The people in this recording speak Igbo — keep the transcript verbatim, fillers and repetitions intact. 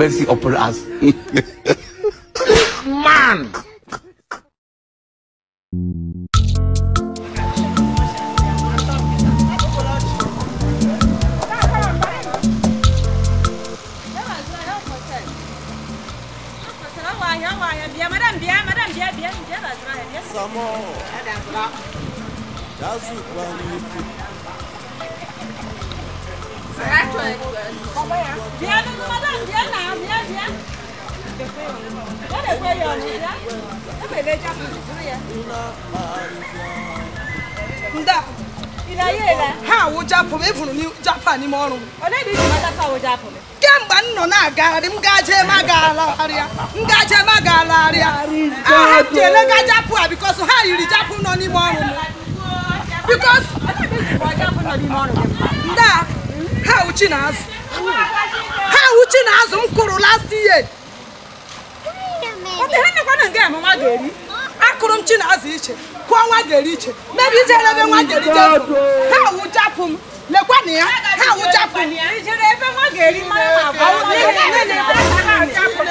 mercy upon us. Man! Ha wo Japan even ni Japan ni mo run. Ole di ma ta sa wo Japan. Kemgbe nno na agagharị m gaje magagharịa. M gaje magagharịa. Ah, jele ga Japan because ha yiri Japan nọ n'ime ọrụ m. Because Japan nọ n'ime ọrụ m. Nda ha uchi na azụ. Ha uchi na azụ m kụrụ last year. Ọ dị ha nekwa na nga m nwa ga-eri. Akụrụ m chi na azụ iche. Kwa nwa ga-eri iche. Maybe jere ebe nwa ga-eri jefu. Ha wu Japan. Lekwa na ya. Ha wu Japan. Jere ebe nwa ga-eri mara ma ba.